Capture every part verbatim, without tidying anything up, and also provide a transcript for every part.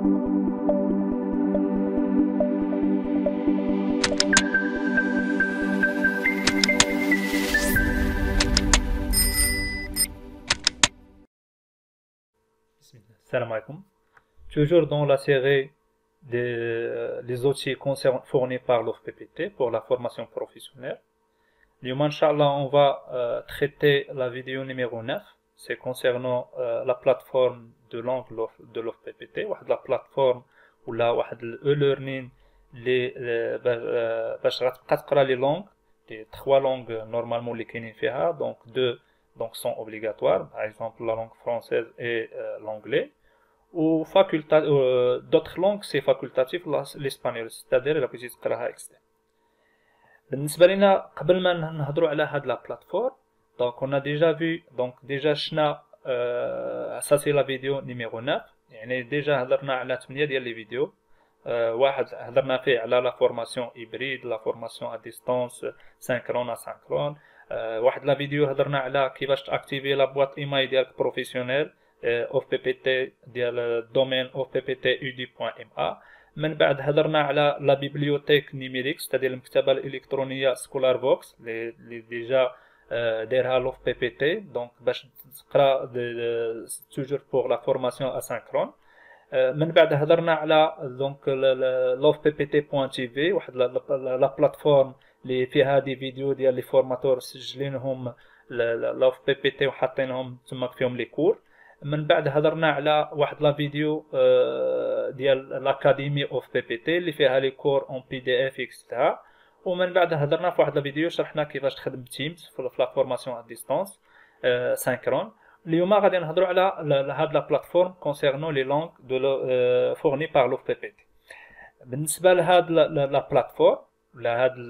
Salam alaikum. Toujours dans la série des euh, les outils fournis par l'O F P P T pour la formation professionnelle. Aujourd'hui, Inch'Allah, on va euh, traiter la vidéo numéro neuf. C'est concernant euh, la plateforme de langue de l'O F P P T. La plateforme ou la e-learning les باش غتبقى تقرا les langues, les trois langues normalement les كاينين فيها, donc deux donc sont obligatoires, par exemple la langue française et euh, l'anglais. Ou faculta euh, d'autres langues c'est facultatif, l'espagnol, c'est-à-dire la بغيتي تقراها externe. بالنسبه لنا قبل ما نهضروا على هاد لا بلاتفورم, donc on a déjà vu donc déjà شنا euh, ça c'est la vidéo numéro neuf, يعني déjà هضرنا على ثمانية ديال لي فيديو. أه واحد هضرنا فيه على لا فورماسيون هيبريد, لا فورماسيون ا ديستانس سانكرون اسانكرون. أه واحد لا فيديو هضرنا على كيفاش تاكتيفي لا بواط ايماي ديالك بروفيسيونيل او في بي بي تي ديال الدومين او في بي تي يو دي بوان ام ا. من بعد هضرنا على لا بيبليوتيك نيميريك, ستادير المكتبه الالكترونيه سكولار فوكس اللي ديجا دايرها لو في بي بي تي, دونك باش تقرا توجور بور لا فورماسيون اسانكرون. من بعد هضرنا على دونك لو في بي بي تي بوان تي في, واحد لا بلاتفورم اللي فيها دي فيديو ديال لي فورماتور سجلينهم لو في بي بي تي وحاطينهم تما فيهم لي كور. من بعد هضرنا على واحد لا فيديو ديال الاكاديمي اوف بي بي تي اللي فيها لي كور اون بي دي اف اكسترا. ومن بعد هضرنا في واحد لا فيديو شرحنا كيفاش تخدم تيمز في لا فورماسيون ا ديستانس سانكرون. اليوم غادي نهضروا على هاد لا بلاتفورم كونسيرنون لي لونغ دو فورني بار لو بي بي تي. بالنسبه لهاد لا بلاتفورم ولا هاد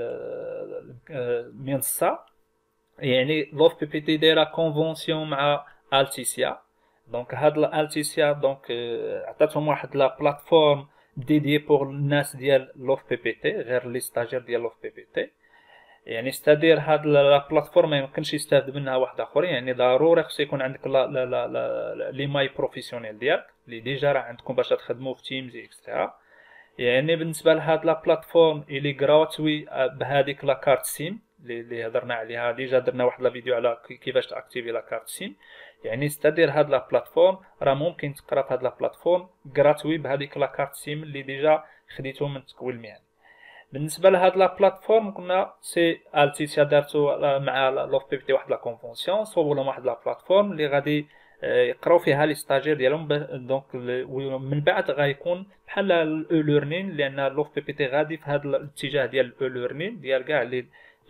المنصه, يعني لو بي بي تي دايره كونفونسيون مع التيسيا. دونك هاد التيسيا دونك عطاتهم واحد لا بلاتفورم ديدي بور الناس ديال لو بي بي تي غير لي ستاجير ديال لو بي بي تي. يعني ستادير هاد لا بلاتفورم ما يمكنش يستافد منها واحد اخر, يعني ضروري خص يكون عندك لا لا لا, لا لي ماي بروفيسيونيل ديالك اللي ديجا راه عندكم باش تخدموا في تيمز اكسترا. يعني بالنسبه لهاد لا بلاتفورم اللي غراتوي بهذيك لا كارت سيم اللي هضرنا عليها ديجا, درنا واحد لا فيديو على كيفاش تاكتيفي لا كارت سيم. يعني ستادير هاد لا بلاتفورم راه ممكن تقرا في هاد لا بلاتفورم غراتوي بهذيك لا كارت سيم اللي ديجا خديتو من التكوين المهني. بالنسبه لهاد لا بلاتفورم قلنا سي التيسيا دارتو مع لو في بي بي تي واحد لا كونفونسيون, صوبوا لهم واحد لا بلاتفورم اللي غادي يقراو فيها لي ستاجير ديالهم. دونك من بعد غيكون بحال الاو ليرنين, لان لو في بي بي تي غادي في هذا الاتجاه ديال الاو ليرنين ديال كاع لي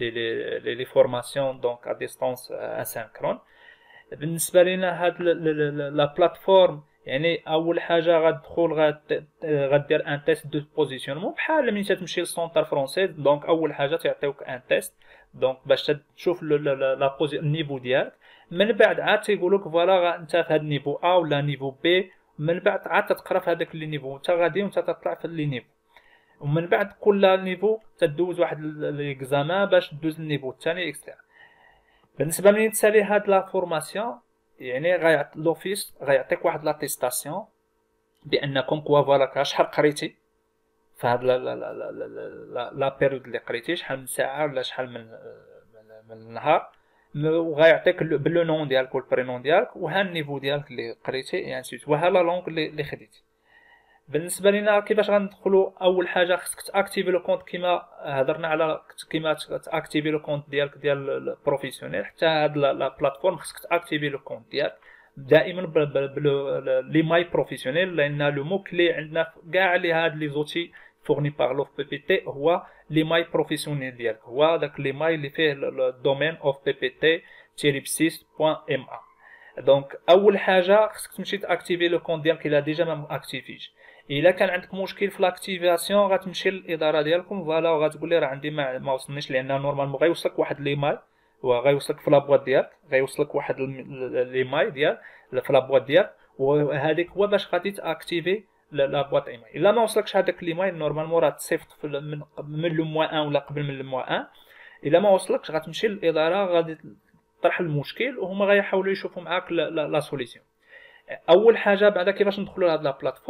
لي لي فورماسيون دونك ا ديستانس اسانكرون. بالنسبه لينا هاد لا بلاتفورم, يعني اول حاجه غتدخل غدير ان تيست دو بوزيسيونمون بحال ملي تمشي للسونتر فرونسي. دونك اول حاجه تيعطيوك ان تيست دونك باش تشوف لا بوزي النيفو ديالك. من بعد عاد تيقولوك فوالا انت في هاد النيفو ا ولا نيفو بي. من بعد عاد تقرا في هذاك لي نيفو, انت غادي وانت تطلع في لي نيفو. ومن بعد كل نيفو تدوز واحد ليكزامان باش دوز النيفو الثاني اكسترا. بالنسبه ملي تسالي هاد لا فورماسيون, يعني غيعطي لوفيس غيعطيك واحد لاطيستاسيون بانكم كوا فوالا شحال قريتي في هاد لا لا لا لا لا بيريود اللي قريتي, شحال من ساعه ولا شحال من من النهار, وغيعطيك باللو نون ديالك والبرينون ديالك وها النيفو ديالك اللي قريتي يعني سيت وها لا لونغ اللي, اللي خديتي. بالنسبه لينا كيفاش غندخلوا, اول حاجه خصك تاكتيفي لو كونت كيما هضرنا على كيما تاكتيفي لو كونت ديالك ديال البروفيسيونيل. حتى هاد لا بلاتفورم خصك تاكتيفي لو كونت ديالك دائما لي ماي بروفيسيونيل, لان لو مو كلي عندنا كاع لي هاد لي زوتي فورني بار لو بي بي تي هو لي ماي بروفيسيونيل ديالك, هو داك لي ماي اللي فيه الدومين اوف بي بي تي تيريبسيس بوان ام ا. دونك اول حاجه خصك تمشي تاكتيفي لو كونت ديالك الا ديجا ما اكتيفيش. الا كان عندك مشكل في لاكتيفاسيون غتمشي للاداره ديالكم فوالا وغتقول لي راه عندي ما, ما وصلنيش, لان نورمالمون غيوصلك واحد ليماil وغيوصلك في لابواط ديالك, غيوصلك واحد ليماil ديال في لابواط ديالك, وهذيك هو باش غادي تاكتيفي لابواط ايمايل. الا ما وصلكش هذاك ليمايل نورمالمون راه تصيفط من من لو موا واحد ولا قبل من لو موا واحد. الا ما وصلكش غتمشي للاداره غادي تطرح المشكل وهما غيحاولوا يشوفوا معاك لا سوليسيون. اول حاجه بعدا كيفاش ندخلوا لهاد لا بلاتفورم,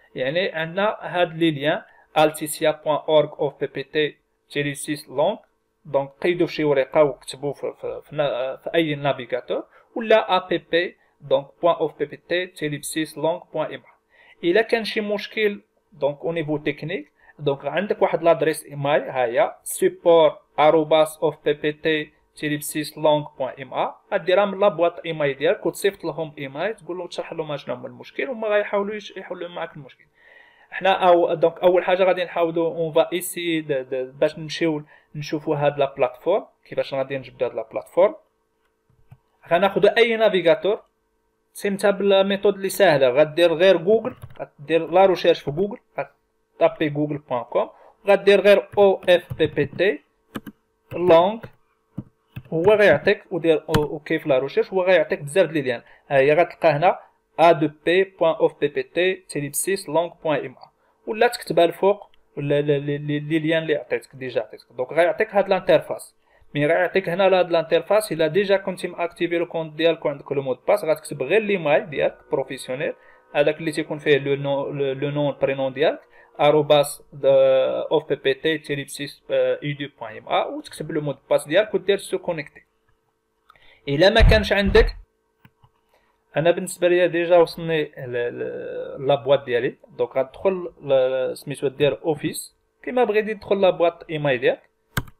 يعني عندنا هاد لي ليان alticia point org of ppt تيري six long. دونك قيدوا في شي ورقه وكتبوا في, في, في, في اي نافيغاتور، ولا app دونك point of ppt تيري six long point ima. الا كان شي مشكل دونك او نيفو تكنيك، دونك عندك واحد لادريس ايميل ها هي support arobase of ppt تيري six long point ima، غديرها من لابواط ايميل ديالك وتصيفط لهم ايميل تقول له تشرح لهم شنو هو المشكل، وما غيحاولوا يحلوا معاك المشكل. حنا او دونك اول حاجه غادي نحاولوا اون فا ايسي باش نمشيو نشوفوا هاد لا بلاتفورم كيفاش غادي نجبدوا هاد لا بلاتفورم. غناخذوا اي نافيغاتور، سي نتا بالميثود اللي ساهله، غدير غير جوجل، غدير لا ريشيرش في جوجل، غطابي جوجل بوان كوم، غدير غير او اف بي بي تي لونغ، هو غيعطيك ودير اوكي في لا ريشيرش، هو غيعطيك بزاف ديال لي ليان. ها هي غتلقى هنا a deux p point of ppt تيري six long point ima، ولا تكتبها الفوق ولا لي ليان اللي عطيتك ديجا عطيتك. دونك غيعطيك هاد الانترفاس، مي غيعطيك هنا لهاد الانترفاس الا ديجا كنتي ماكتيفي لو كونت ديالك وعندك لو مود باس، غتكتب غير ليمايل ديالك بروفيسيونيل، هذاك اللي تيكون فيه لو نون لو نون البرينون ديالك arobase of ppt تيري six edu point ima، وتكتب لو مود باس ديالك ودير سو كونيكتي. الا ما كانش عندك، انا بالنسبه ليا ديجا وصلني لابواط ديالي، دونك غتدخل سميتو دير اوفيس كيما بغيتي تدخل لابواط ايميل ديالك،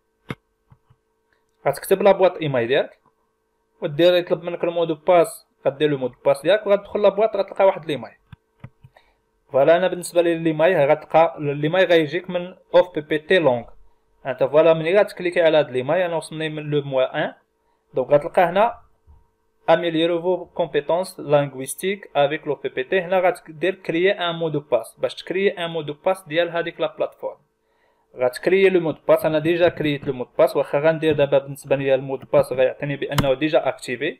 غتكتب لابواط ايميل ديالك ودير يطلب منك المود باس، غدير لو مود باس ديالك وغتدخل لابواط غتلقى واحد ليمايل. فوالا انا بالنسبه لي ليمايل غتلقى ليمايل غيجيك من اوف بي بي تي لونغ. انت فوالا ملي غتكليكي على هاد ليمايل، انا وصلني من لو موا واحد، دونك غتلقى هنا améliorer vos compétences linguistiques avec l'O P P T. هنا غتدير créer un mot de passe، باش تكري un mot de passe ديال هذيك لا بلاتفورم. غتكري لو مود باس، انا ديجا كريت لو مود باس، واخا غندير دابا بالنسبه ليا المود باس غيعطيني بانه ديجا اكتيفي،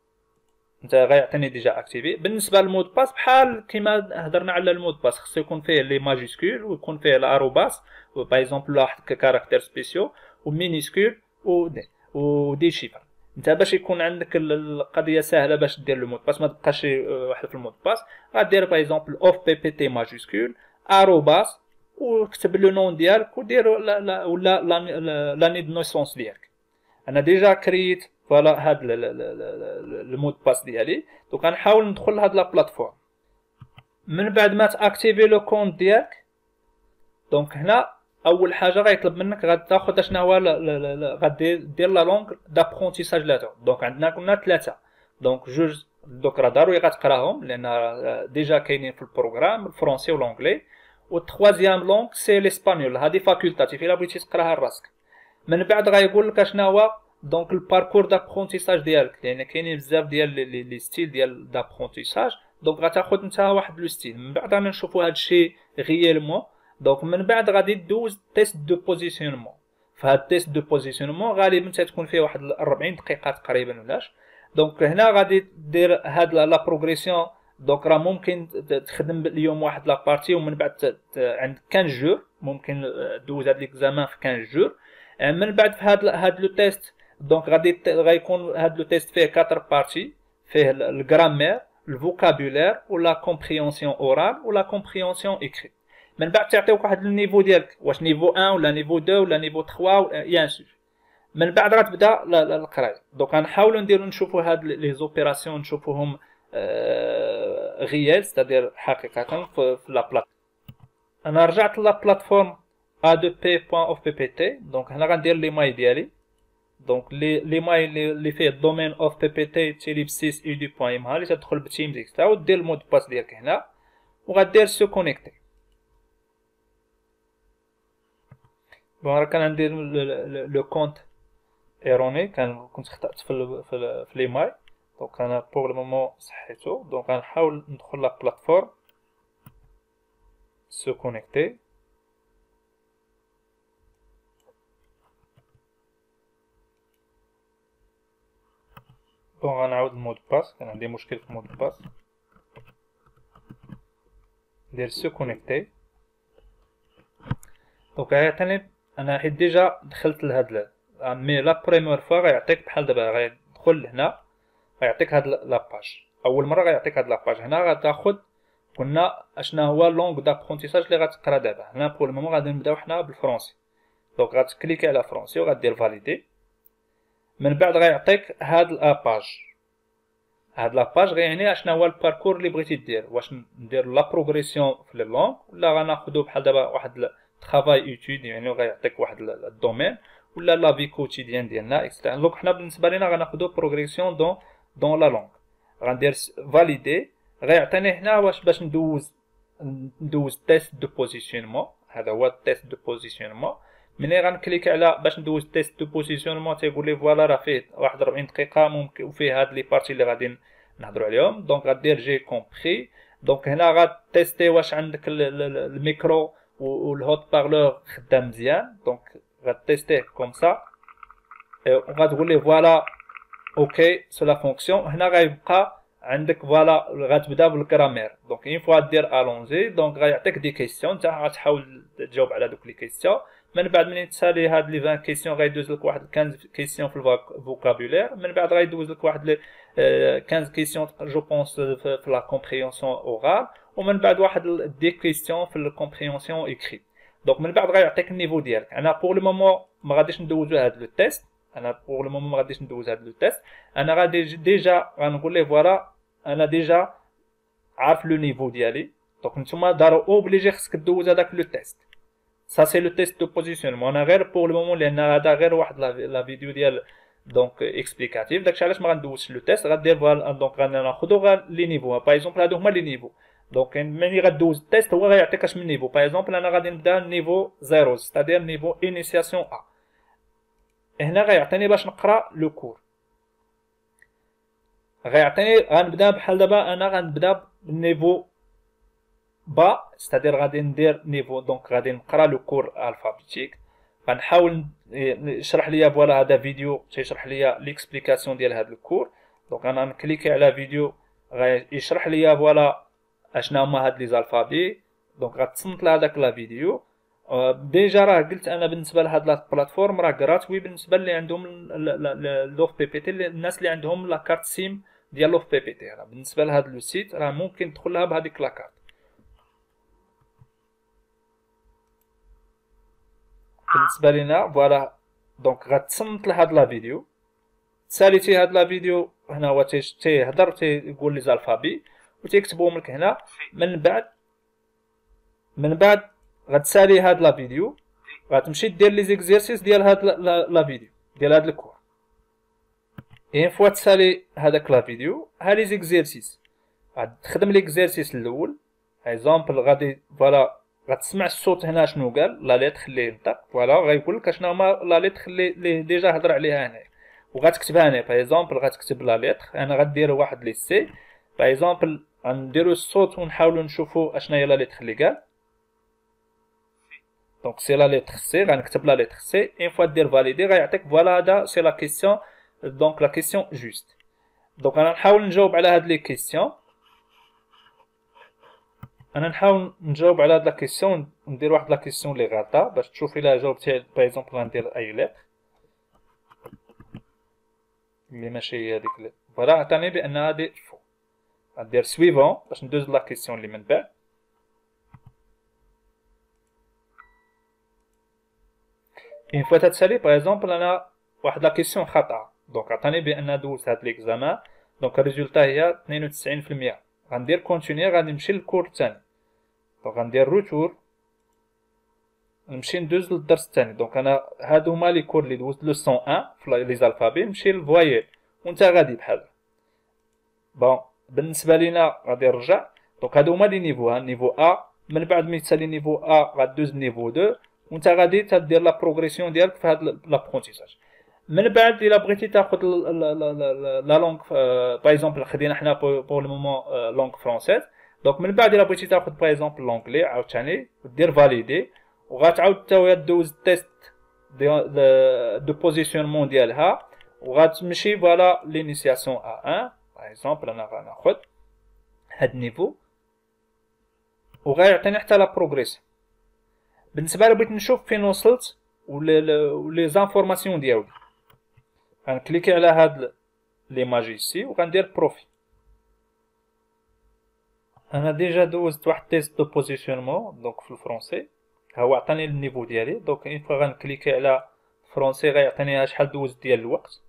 انت غيعطيني ديجا اكتيفي. بالنسبه للمود باس بحال كيما هضرنا على المود باس، خصو يكون فيه لي ماجيسكول ويكون فيه الاروباس باغ اكزومبل واحد كاركتير سبيسيو ومينيسكول ودي ودي شيفر. انت باش يكون عندك القضيه سهله باش دير لو مود باس، ما تبقاش واحد في المود باس، غدير باغ اكزومبل اوف بي بي تي ماجيسكول اروباس وكتب لو نون ديالك ودير ولا لاني دو نيسونس ديالك. انا ديجا كريت فوالا هاد المود باس ديالي، دونك غنحاول ندخل لهاد لا بلاتفورم. من بعد ما تاكتيفي لو كونت ديالك، دونك هنا اول حاجه غيطلب منك غتاخذ شنو هو غدير دير لا لونغ دابرونتيساج لاتو. دونك عندنا كنا ثلاثه، دونك جوج دوك راه ضروري غتقراهم لان ديجا كاينين في البروغرام الفرونسي والانجلي، والتخوازيام لونغ سي لاسبانيول، هادي فاكولتاتيف الا بغيتي تقراها لراسك. من بعد غيقول لك شنو هو دونك الباركور دابرونتيساج ديالك، لان كاينين بزاف ديال لي ستيل ديال دابرونتيساج، دونك غتاخذ انت واحد لو ستيل. من بعد غنشوفوا هادشي غيالمون، دونك من بعد غادي دوز تيست دو بوزيسيونمون. فهاد تيست دو بوزيسيونمون غالبا تتكون فيه واحد أربعين دقيقه تقريبا ولاش. دونك هنا غادي دير هاد لا بروغريسيون، دونك راه ممكن تخدم اليوم واحد لا بارتي ومن بعد عندك خمسة جور، ممكن دوز هاد ليكزامان في خمسة جور. من بعد في هاد هاد لو تيست، دونك غادي غيكون هاد لو تيست فيه أربعة بارتي، فيه الجرامير الفوكابولير ولا كومبريهنسيون اورال ولا كومبريهنسيون ايكري. من بعد تعطيوك واحد النيفو ديالك، واش نيفو واحد ولا نيفو اثنين ولا نيفو ثلاثة يان سور. من بعد غتبدا القرايه. دونك غنحاولوا نديروا نشوفوا هاد لي زوبيراسيون نشوفوهم آه غيال، ستادير حقيقه في لا بلات. انا رجعت لا بلاتفورم a deux p point of ppt. دونك هنا غندير لي ماي ديالي، دونك لي لي ماي اللي فيه الدومين اوف ppt تيليب six edu point ima اللي تدخل بتيمز اكسترا ودير المود باس ديالك هنا وغدير سو كونيكتي. بون راه كان عندي لو كونت ايروني، كان كنت خطأت في ال في, ال في لي ماي، دونك انا بوغ لو مومون صحيتو. دونك غنحاول ندخل لا بلاتفورم سو كونيكتي. بون غنعاود المود باس، كان عندي مشكل في المود باس. ندير سو كونيكتي. دونك غيعطيني انا حيت ديجا دخلت لهاد مي لا بريمير فوا غيعطيك بحال دابا غيدخل هنا غيعطيك هاد لاباج. اول مره غيعطيك هاد لاباج، هنا غتاخد قلنا اشنا هو لونغ دابرونتيساج اللي غتقرا دابا. هنا بور المومون غادي نبداو حنا بالفرونسي. دونك غتكليكي على فرونسي وغدير فاليدي. من بعد غيعطيك هاد لاباج. هاد لاباج غيعني اشنا هو الباركور اللي بغيتي دير، واش ندير لا بروغريسيون في لي لونغ ولا غناخدو بحال دابا واحد ترافاي ايتود، يعني غيعطيك واحد الدومين، ولا لا في كوتيديان ديالنا اكسترا. دونك حنا بالنسبه لينا غناخدو بروغريسيون دون دون لا لونغ. غندير فاليدي. غيعطيني هنا واش باش ندوز ندوز تيست دو بوزيسيونمون. هذا هو التيست دو بوزيسيونمون. ملي غنكليك على باش ندوز تيست دو بوزيسيونمون تيقول لي فوالا راه فيه واحد ربعين دقيقه ممكن، وفيه هاد لي بارتي اللي غادي نهضروا عليهم. دونك غدير جي كومبري. دونك هنا غتيستي واش عندك الميكرو والهوت بارلور خدام مزيان. دونك غتيستيه كوم سا وغتقول لي فوالا اوكي سولا فونكسيون. هنا غيبقى عندك فوالا غتبدا بالكرامير. دونك اون فوا دير الونزي دونك غيعطيك دي كيسيون، نتا غتحاول تجاوب على دوك لي كيسيون. من بعد ملي تسالي هاد لي عشرين كيسيون غيدوز لك واحد خمسطاش كيسيون في الفوكابولير. من بعد غيدوز لك واحد خمسطاش كيسيون جو بونس في لا كومبريهنسيون اورال، ومن بعد واحد دي كيسيون في الكومبريهنسيون ايكري. دونك من بعد غيعطيك النيفو ديالك. انا بور لو مومون ما غاديش ندوزو هاد لو تيست. انا بور لو مومون ما غاديش ندوز هاد لو تيست. انا غادي ديجا غنقول ليه فوالا انا ديجا عارف لو نيفو ديالي. دونك نتوما دارو اوبليجي خصك دوز هذاك لو تيست. سا سي لو تيست دو بوزيسيونمون. انا غير بور لو مومون لان هذا غير واحد لا فيديو ديال دونك اكسبليكاتيف، داكشي علاش ما غندوزش لو تيست. غدير فوالا دونك غناخدو غير لي نيفو. باغ اكزومبل هادو هما لي نيفو. دونك ملي غدوز التيست هو غيعطيك اش من نيفو. باغ اكزومبل انا غادي نبدا نيفو صفر، ستادير نيفو انيسياسيون ا. هنا غيعطيني باش نقرا لو كور. غيعطيني غنبدا بحال دابا انا غنبدا بالنيفو با، ستادير غادي ندير نيفو دونك غادي نقرا لو كور الفابيتيك. غنحاول يشرح ليا فوالا هذا فيديو تيشرح ليا ليكسبليكاسيون ديال هذا الكور. دونك انا نكليكي على فيديو غيشرح ليا فوالا اشنا هما هاد لي زالفابي. دونك غتصنت لهداك لا فيديو. ديجا راه قلت انا بالنسبه لهاد لا بلاتفورم راه غراتوي بالنسبه اللي عندهم لوف بي بي تي، الناس اللي عندهم لا كارت سيم ديال لوف بي بي تي. راه بالنسبه لهاد لو سيت راه ممكن تدخل لها بهذيك لا كارت. بالنسبه لينا فوالا دونك غتصنت لهاد لا فيديو. ساليتي هاد لا فيديو هنا هو تيهضر تيقول لي زالفابي وتيكتبهم لك هنا. من بعد من بعد غتسالي هاد لا فيديو غتمشي دير لي زيكزيرسيس ديال هاد لا فيديو ديال هاد الكور. اين فوا تسالي هذاك لا فيديو ها لي زيكزيرسيس غتخدم ليكزيرسيس الاول. اكزومبل غادي فوالا غتسمع الصوت هنا شنو قال لا ليتر اللي ينطق. فوالا غيقول لك اشنا هما لا ليتر اللي ديجا هضر عليها هنا وغتكتبها هنا. باغ اكزومبل غتكتب لا ليتر. انا غدير واحد لي سي. باغ اكزومبل غنديرو الصوت ونحاولو نشوفو اشنا هي لا ليتر اللي قال. دونك سي لا ليتر سي. غنكتب لا ليتر سي. اين فوا دير فاليدي غيعطيك فوالا هذا سي لا كيسيون. دونك لا كيسيون جوست. دونك انا نحاول نجاوب على هاد لي كيسيون. انا نحاول نجاوب على هاد لا كيسيون. ندير واحد لا كيسيون لي غلطه باش تشوف الا جاوبتي. باغ اكزومبل غندير اي ليتر اللي ماشي هي هذيك. فوالا عطاني بان هادي فو. غندير سويفون باش ندوز لا كيسيون اللي من بعد. اين فوا تتسالي باغ اكزومبل انا واحد لا كيسيون خطا. دونك عطاني بان دوزت هاد ليكزامان. دونك الريزولتا هي اثنين وتسعين في المية. غندير كونتيني غادي نمشي للكور الثاني. دونك غندير روتور نمشي ندوز للدرس الثاني. دونك انا هادو هما لي كور اللي دوزت لو مية وواحد في لي زالفابي. نمشي للفوايل وانت غادي بحال بون. بالنسبه لينا غادي نرجع. دونك هادو هما لي نيفو. ها نيفو ا. من بعد ملي تسالي نيفو ا غادوز لنيفو اثنين وانت غادي تدير لا بروغريسيون ديالك في هاد لابرونتيساج. من بعد الا بغيتي تاخذ لا لونغ باغ اكزومبل خدينا حنا بور لو مومون لونغ فرونسيز. دونك من بعد الا بغيتي تاخذ باغ اكزومبل لونغلي عاوتاني دير فاليدي وغتعاود حتى هي دوز التيست دو بوزيسيونمون ديالها وغتمشي فوالا لينيسياسيون ا واحد. باغ اكزومبل انا غناخذ هاد النيفو وغيعطيني حتى لا بروغريسيون. بالنسبه لي بغيت نشوف فين وصلت ولي زانفورماسيون ديالي غنكليكي على هاد ليماج ايسي وغندير بروفي. انا ديجا دوزت واحد تيست دو بوزيشنمون دونك في الفرونسي، هو عطاني النيفو ديالي. دونك اون فوا غنكليكي على فرونسي غيعطيني شحال دوزت ديال الوقت.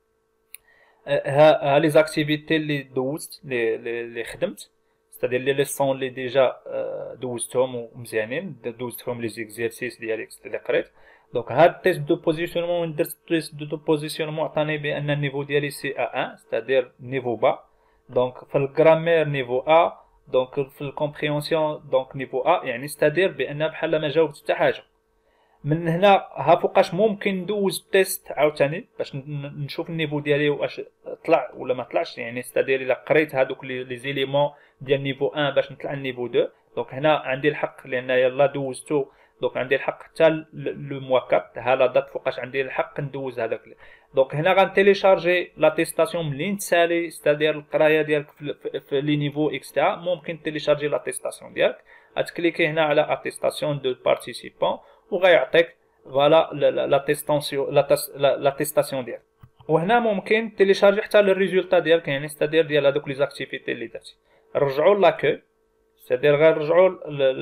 ها ها لي زاكتيفيتي اللي دوزت لي اللي خدمت، ستادير لي ليسون اللي ديجا دوزتهم ومزيانين، دوزت فيهم لي زيكزيرسيس ديالي اللي قريت. دونك هاد التيست دو بوزيشنمون وين درت التيست دو بوزيشنمون عطاني بان النيفو ديالي سي ا واحد، ستادير نيفو با. دونك في الجرامير نيفو ا، دونك في الكومبريونسيون دونك نيفو ا، يعني ستادير بان بحال ما جاوبت حتى حاجه. من هنا ها فوقاش ممكن ندوز تيست عاوتاني باش نشوف النيفو ديالي واش طلع ولا ما طلعش، يعني ستادير الا قريت هادوك لي زيليمون ديال نيفو واحد باش نطلع النيفو اثنين. دونك هنا عندي الحق لان يلا دوزتو، دونك عندي الحق حتى لو موا أربعة، ها لا دات فوقاش عندي الحق ندوز هذاك. دونك هنا غنتيليشارجي لاتيستاسيون منين تسالي، ستادير القرايه ديالك في لي نيفو اكسترا، ممكن تيليشارجي لاتيستاسيون ديالك. غتكليكي هنا على اتيستاسيون دو بارتيسيبون وغيعطيك فوالا لاتيستاسيون لاتيستاسيون ديالك. وهنا ممكن تيليشارجي حتى الريزولتا ديالك، يعني ستادير ديال هذوك لي زاكتيفيتي اللي درتي. رجعوا لاكو، ستادير غنرجعوا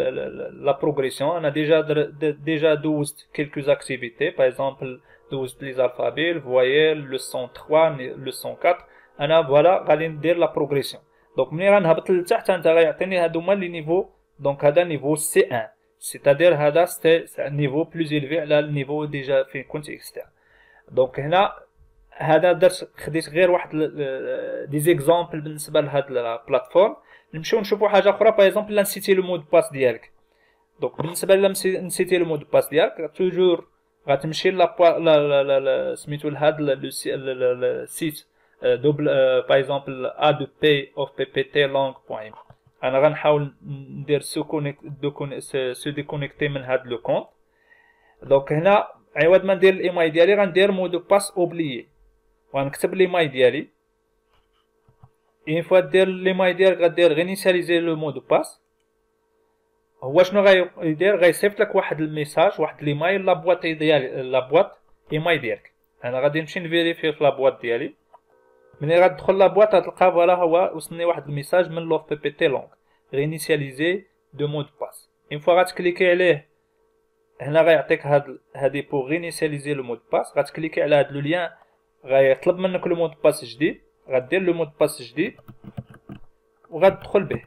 لا بروغريسيون. انا ديجا ديجا دوزت كيلكو اكتيفيتي، باغ اكزومبل دوزت لي زالفابي، الفوايل، لوسون ثلاثة، لوسون أربعة. انا فوالا غادي ندير لا بروغريسيون. دونك ملي غنهبط لتحت انت غيعطيني هادو هما لي نيفو. دونك هذا نيفو سي واحد، سيتادير هذا سي نيفو بلوز إليفي على النيفو ديجا فين كنت اكسترن. دونك هنا هذا درت خديت غير واحد دي زيكزامبل بالنسبه لهاد البلاتفورم. نمشيو نشوفوا حاجه اخرى، باغ اكزومبل لا نسيتي لو مود باس ديالك. دونك بالنسبه لا نسيتي لو مود باس ديالك، توجور غتمشي لا لا لا سميتو لهاد السيت دوبل باغ اكزومبل ا دو بي اوف بي بي تي لونغ بوين. انا غنحاول ندير سو كونيكت دو سو ديكونيكتي من هاد لو كونت. دونك هنا عوض ما ندير الايمايل ديالي غندير مود باس اوبليي، وغنكتب الايمايل ديالي. اين فوا دير الايمايل ديالك غدير غينيسياليزي لو مود باس. هو شنو غيدير؟ غيصيفط لك واحد الميساج، واحد الايمايل لا بواط ديالي، لا بواط ايمايل ديالك. انا غادي نمشي نفيريفي في لا بواط ديالي. ملي غتدخل لا بواط غتلقى فوالا هو وصلني واحد الميساج من لوف بي بي تي لونغ غينيسياليزي دو مود باس. اين فوا غتكليكي عليه هنا غيعطيك هاد هادي بوغ غينيسياليزي لو مود باس. غتكليكي على هاد لو ليان غيطلب منك لو مود باس جديد، غدير لو مود باس جديد وغتدخل به.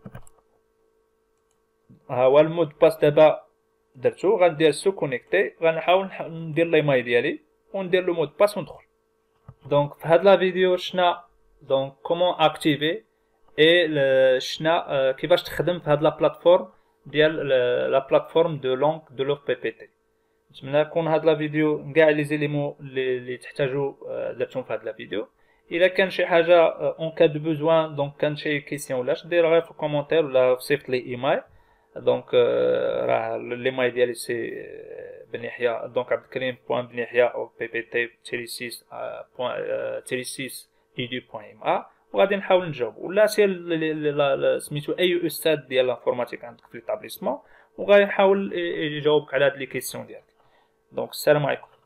ها هو المود باس دابا درتو. غندير سو كونيكتي، غنحاول ندير الايمايل ديالي وندير لو مود باس وندخل. دونك في هاد لا فيديو شفنا دونك كومون اكتيفي اي شفنا كيفاش تخدم في هاد لا بلاتفورم ديال لا بلاتفورم دو لونغ دو لوف بي بي تي. نتمنى يكون هاد لا فيديو كاع لي زيليمون اللي تحتاجو درتهم في هاد لا فيديو. الا كان شي حاجه اون كا دو بوزوان دونك كان شي كيسيون ولا دير غير في الكومونتير ولا صيفط لي ايمايل. دونك راه ليمايل ديالي سي بن يحيى دونك عبد الكريم بوان بن يحيى او بي بي تي تيري ستة بوان تيري ستة ايدو بوان ام ا، وغادي نحاول نجاوب. ولا سير سميتو اي استاذ ديال الانفورماتيك عندك في ليطابليسمون وغادي نحاول يجاوبك على هاد لي كيسيون ديالك. دونك السلام عليكم.